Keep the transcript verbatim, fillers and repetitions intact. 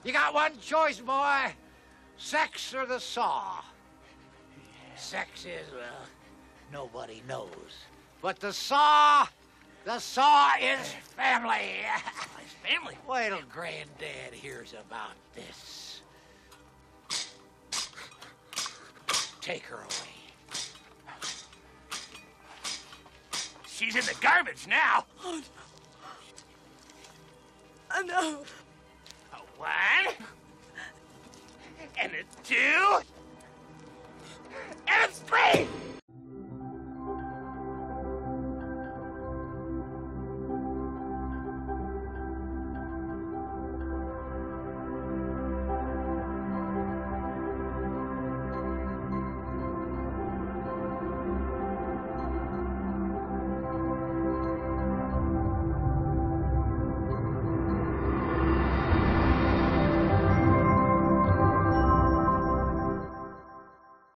You got one choice, boy. Sex or the saw. Sex is, well, nobody knows. But the saw, the saw is family. It's family? Wait till Granddad hears about this. Take her away. She's in the garbage now. Oh, no. Oh, no. A one. And a two.